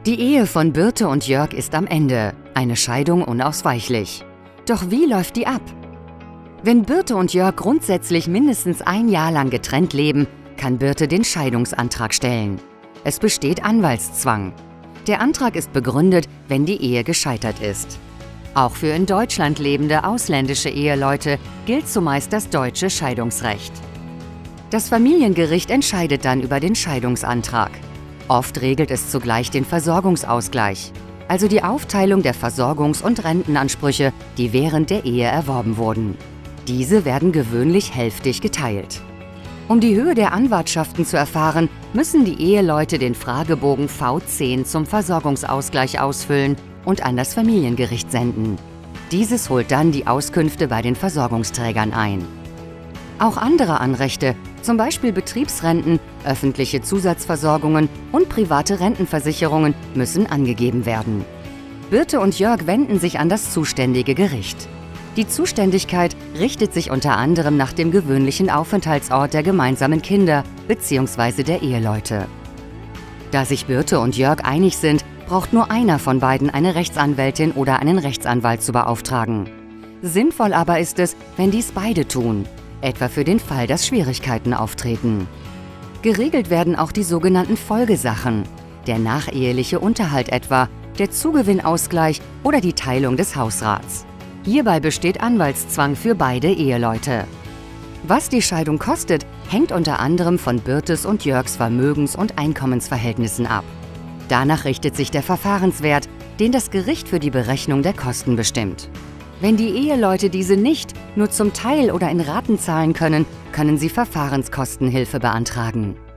Die Ehe von Birte und Jörg ist am Ende, eine Scheidung unausweichlich. Doch wie läuft die ab? Wenn Birte und Jörg grundsätzlich mindestens ein Jahr lang getrennt leben, kann Birte den Scheidungsantrag stellen. Es besteht Anwaltszwang. Der Antrag ist begründet, wenn die Ehe gescheitert ist. Auch für in Deutschland lebende ausländische Eheleute gilt zumeist das deutsche Scheidungsrecht. Das Familiengericht entscheidet dann über den Scheidungsantrag. Oft regelt es zugleich den Versorgungsausgleich, also die Aufteilung der Versorgungs- und Rentenansprüche, die während der Ehe erworben wurden. Diese werden gewöhnlich hälftig geteilt. Um die Höhe der Anwartschaften zu erfahren, müssen die Eheleute den Fragebogen V10 zum Versorgungsausgleich ausfüllen und an das Familiengericht senden. Dieses holt dann die Auskünfte bei den Versorgungsträgern ein. Auch andere Anrechte, zum Beispiel Betriebsrenten, öffentliche Zusatzversorgungen und private Rentenversicherungen, müssen angegeben werden. Birte und Jörg wenden sich an das zuständige Gericht. Die Zuständigkeit richtet sich unter anderem nach dem gewöhnlichen Aufenthaltsort der gemeinsamen Kinder bzw. der Eheleute. Da sich Birte und Jörg einig sind, braucht nur einer von beiden eine Rechtsanwältin oder einen Rechtsanwalt zu beauftragen. Sinnvoll aber ist es, wenn dies beide tun, etwa für den Fall, dass Schwierigkeiten auftreten. Geregelt werden auch die sogenannten Folgesachen, der nacheheliche Unterhalt etwa, der Zugewinnausgleich oder die Teilung des Hausrats. Hierbei besteht Anwaltszwang für beide Eheleute. Was die Scheidung kostet, hängt unter anderem von Birtes und Jörgs Vermögens- und Einkommensverhältnissen ab. Danach richtet sich der Verfahrenswert, den das Gericht für die Berechnung der Kosten bestimmt. Wenn die Eheleute diese nicht, nur zum Teil oder in Raten zahlen können, können sie Verfahrenskostenhilfe beantragen.